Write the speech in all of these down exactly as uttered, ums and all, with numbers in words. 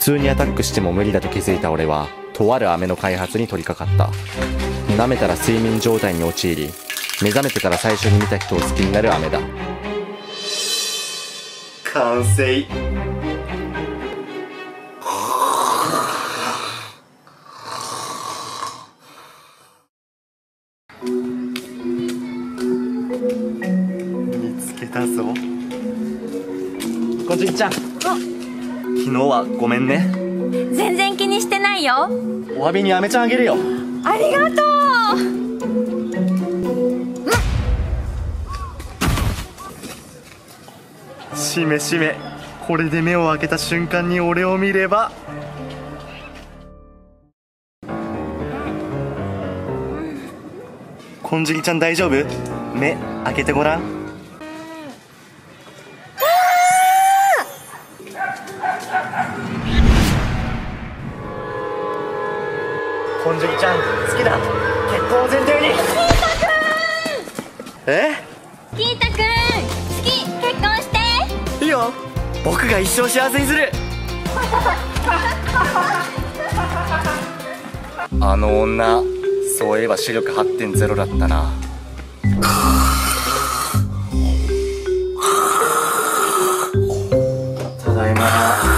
通にアタックしても無理だと気づいた俺はとある飴の開発に取り掛かった。舐めたら睡眠状態に陥り、目覚めてから最初に見た人を好きになる飴だ。 完成。見つけたぞ。こじきちゃん、昨日はごめんね。 全然気にしてないよ。 お詫びにアメちゃんあげるよ。 ありがとう。 しめしめ、これで目を開けた瞬間に俺を見れば。金色ちゃん大丈夫？目開けてごらん。金色ちゃん好きだ。結婚を前提に。え？ キータくん好き、結婚して。 いいよ、僕が一生幸せにする。 あの女、そういえば視力 はってんゼロ だったな。 ただいま。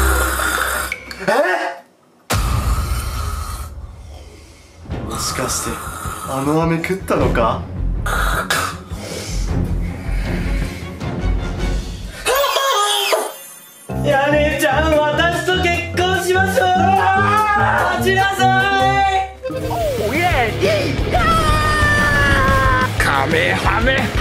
え？もしかしてあの飴食ったのか？やねちゃん、私と結婚しましょう。待ちなさい。おイエーイ。カメハメ